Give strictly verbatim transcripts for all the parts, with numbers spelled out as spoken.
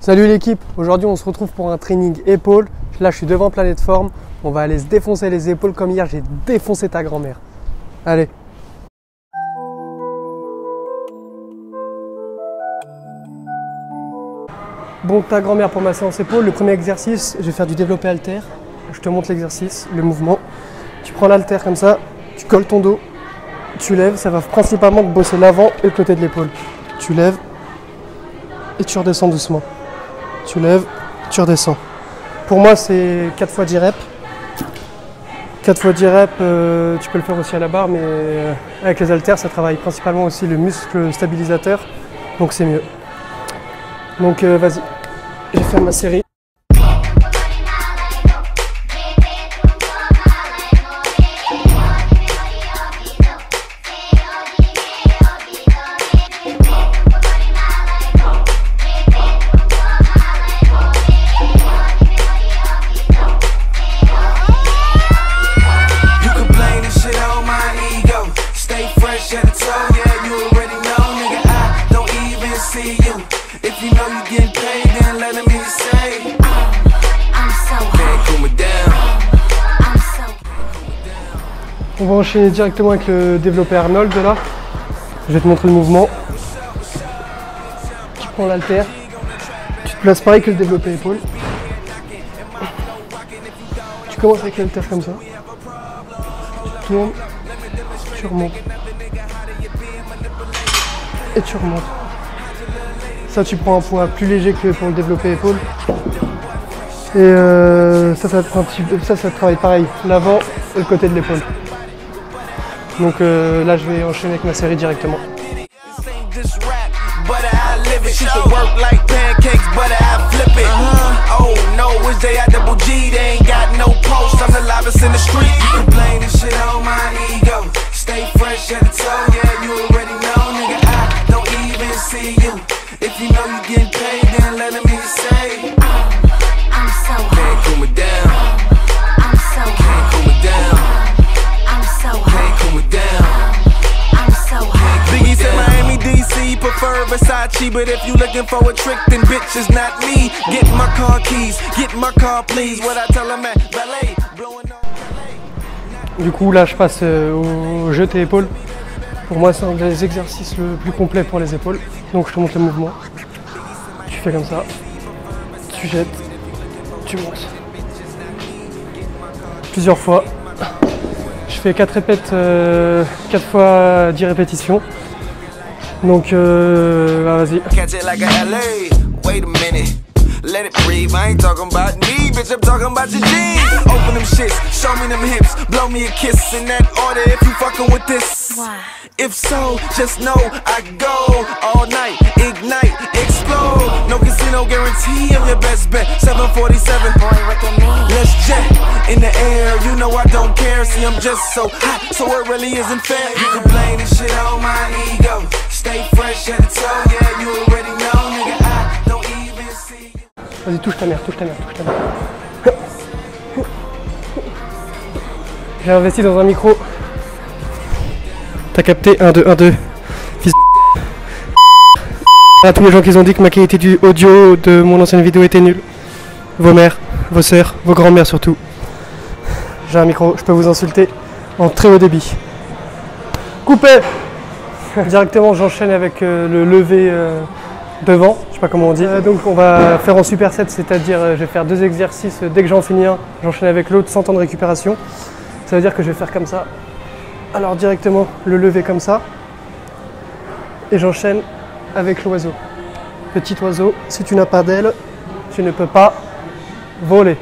Salut l'équipe, aujourd'hui on se retrouve pour un training épaules. Là je suis devant Planète Forme, on va aller se défoncer les épaules comme hier j'ai défoncé ta grand-mère. Allez. Bon, ta grand-mère pour ma séance épaules, le premier exercice, je vais faire du développé haltère. Je te montre l'exercice, le mouvement. Tu prends l'haltère comme ça, tu colles ton dos, tu lèves, ça va principalement te bosser l'avant et le côté de l'épaule. Tu lèves et tu redescends doucement. Tu lèves, tu redescends. Pour moi, c'est quatre fois dix reps. quatre fois dix reps, euh, tu peux le faire aussi à la barre, mais euh, avec les haltères, ça travaille principalement aussi le muscle stabilisateur, donc c'est mieux. Donc euh, vas-y, je vais faire ma série. On va enchaîner directement avec le développé Arnold là. Je vais te montrer le mouvement. Tu prends l'haltère, tu te places pareil que le développé épaule. Tu commences avec l'haltère comme ça. Tu tournes, tu remontes. Et tu remontes. Ça tu prends un poids plus léger que pour le développé épaule. Et euh, ça, ça, ça, ça travaille pareil, l'avant et le côté de l'épaule. Donc euh, là je vais enchaîner avec ma série directement. But if you looking for a trick, then bitch is not me. Get my car keys, get my car please. What I tell them at ballet, blowing on. Du coup là je passe euh, au jeté épaules. Pour moi c'est un des exercices le plus complet pour les épaules. Donc je te montre le mouvement. Tu fais comme ça, tu jettes, tu montes. Plusieurs fois. Je fais quatre répètes, euh, quatre fois dix répétitions. Donc euh, bah, vas-y. Let it breathe, I ain't talking about me, bitch, I'm talking about your jeans. Open them shits, show me them hips, blow me a kiss in that order if you fucking with this. Why? If so, just know I go all night, ignite, explode. No casino guarantee, I'm your best bet. seven forty-seven, boy, what the mean? Let's jet in the air, you know I don't care. See, I'm just so hot, so it really isn't fair. You can blame this shit on my ego. Stay fresh at the toe, yeah, you already know, nigga, I don't even see. Vas-y, touche ta mère, touche ta mère, touche ta mère. J'ai investi dans un micro. T'as capté? un, deux, un, deux. Fils de... À tous les gens qui ont dit que ma qualité du audio de mon ancienne vidéo était nulle. Vos mères, vos sœurs, vos grands-mères surtout. J'ai un micro, je peux vous insulter en très haut débit. Coupé. Directement, j'enchaîne avec euh, le lever euh, devant, je sais pas comment on dit. Euh, donc on va faire en superset, c'est-à-dire euh, je vais faire deux exercices, euh, dès que j'en finis un, j'enchaîne avec l'autre sans temps de récupération. Ça veut dire que je vais faire comme ça. Alors directement le lever comme ça. Et j'enchaîne avec l'oiseau. Petit oiseau, si tu n'as pas d'aile, tu ne peux pas voler.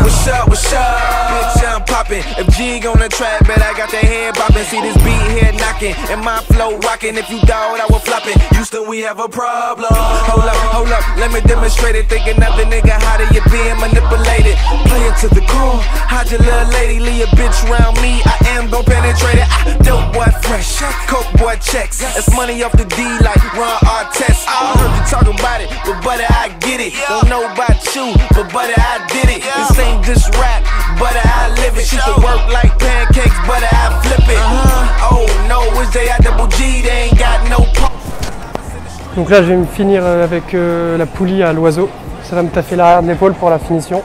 If G on the track, bet I got that head bopping. See this beat here knock rocking, and my flow rocking. If you doubt, I will flop it. Houston, we have a problem. Hold up, hold up, let me demonstrate it. Thinking of the nigga, how do you being manipulated? Play it to the core. How'd your little lady leave a bitch around me? I am gon' penetrate it. Ah, dope boy fresh, coke boy checks. It's money off the D like Ron Artest. I heard you talking about it, but buddy, I get it. Don't know about you, but buddy, I did it. This ain't just rap, buddy, I live it. She can work like pancakes, buddy, I flip it. Oh no, it's J I double G, they ain't got no pump. Donc là je vais me finir avec euh, la poulie à l'oiseau. Ça va me taffer l'arrière de l'épaule pour la finition.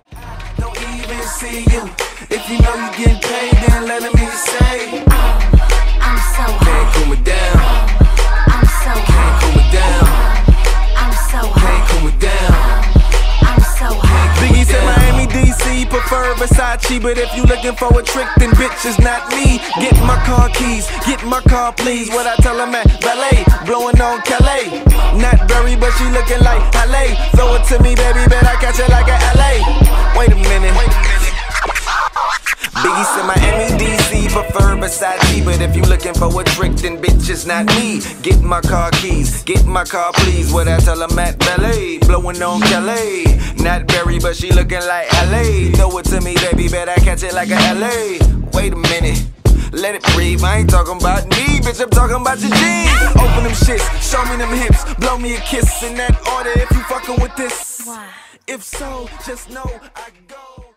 Versace, but if you looking for a trick, then bitch is not me. Get my car keys, get my car please. What I tell them at ballet, blowing on Calais. Not Berry, but she looking like L A. Throw it to me, baby, bet I catch it like a L A. Wait a minute, wait a minute. Biggie said Miami, D C, prefer Versace, but if you looking for a trick, then bitch is not me. Get my car keys, get my car please. What I tell them at ballet, blowing on Calais. Not Berry, but she looking like L A. Throw it to me, baby, bet I catch it like a L A. Wait a minute, let it breathe. I ain't talking about me, bitch, I'm talking about your jeans. Open them shits, show me them hips, blow me a kiss in that order if you fucking with this. Why? If so, just know I go.